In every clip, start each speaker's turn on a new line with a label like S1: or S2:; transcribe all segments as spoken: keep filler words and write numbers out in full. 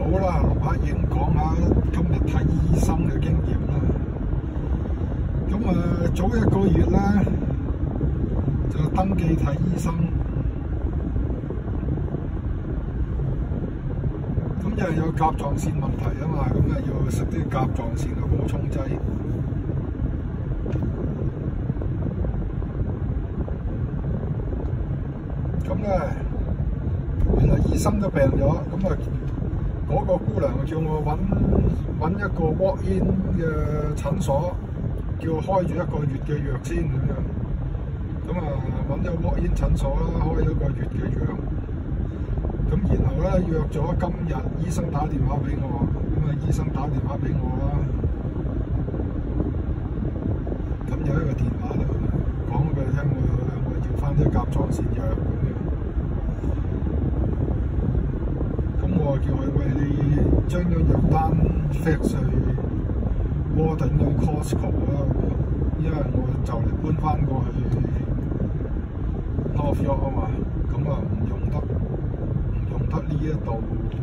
S1: 好啦，錄下影講下今日睇醫生嘅經驗啦。咁啊，早一個月咧就登記睇醫生，咁因為有甲狀腺問題啊嘛，咁啊要食啲甲狀腺嘅補充劑。咁咧，原來醫生都病咗，咁啊嗰個姑娘叫我揾揾一個 walk-in 嘅診所，叫我開住一個月嘅藥先咁樣。咁啊揾咗 walk-in 診所啦，開咗個月嘅藥。咁然後咧約咗今日醫生打電話俾我，咁啊醫生打電話俾我啦。咁有一個電話嚟講俾佢聽，我我要翻啲甲狀腺藥咁樣。我叫佢喂，你將張藥單 fax 去 Warden 嘅 Costco 啦，因為我就嚟搬翻過去 North York 啊嘛，咁啊唔用得唔用得呢一度，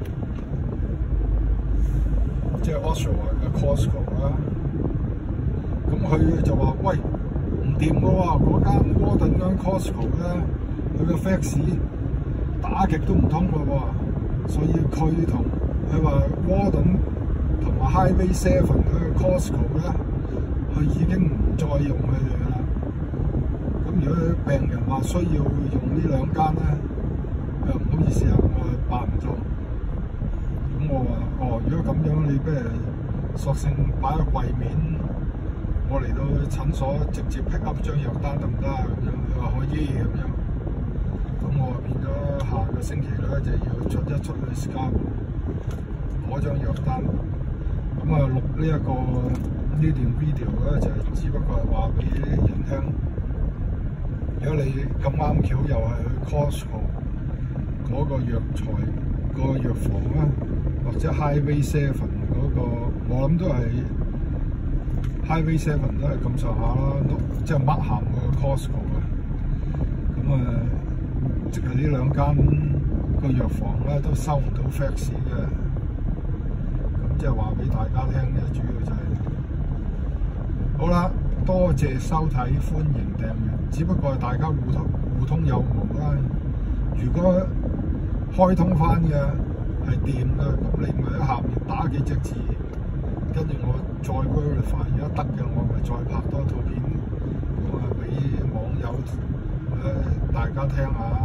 S1: 即係 Oshawa 嘅 Costco 啦。咁佢就話：喂，唔掂嘅喎，嗰間 Warden 嘅 Costco 咧，佢嘅 fax 打極都唔通嘅喎。所以佢同佢話 Warden 同埋 Highway Seven 嘅 Costco 咧，佢已經唔再用佢哋啦。咁如果病人話需要用呢兩間咧，又唔好意思啊，我辦唔到。咁我話：哦，如果咁樣，你不如索性擺個櫃面，我嚟到診所直接 pick up 張藥單得唔得啊？咁樣佢話可以咁樣。咁我變咗下個星期咧就要出一出去 Scarborough 攞張藥單，咁啊錄呢、這、一個呢段 video 咧就係只不過係話俾人聽，如果你咁啱巧又係去 Costco 嗰個藥材、嗰個藥房啦，或者 Highway Seven 嗰個，我諗都係 Highway Seven 都係咁上下啦，即係乜鹹嗰個 Costco 啊，咁啊。即係呢兩間個藥房咧都收唔到 fax 嘅，咁即係話俾大家聽嘅，主要就係、是、好啦，多謝收睇，歡迎訂閱。只不過係大家互通互通有無啦。如果開通翻嘅係掂嘅，咁你咪喺下面打幾隻字，跟住我再 verify，如果得嘅我咪再拍多套片，我係俾網友誒、呃、大家聽下。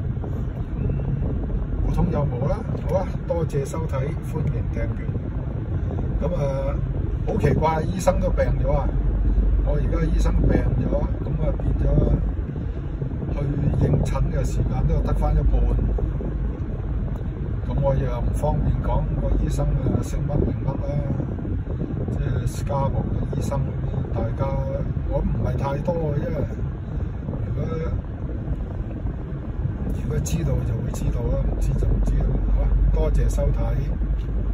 S1: 互通有無啦，好啊！多謝收睇，歡迎訂閱。咁啊，好奇怪，醫生都病咗啊！我而家醫生病咗，咁啊變咗去應診嘅時間都得翻一半。咁我又唔方便講個醫生啊姓乜名乜啦，即係 Scarborough 嘅醫生，大家我唔係太多嘅，因為如果如果知道就會知道啦，唔知就唔知啦。好，多謝收睇。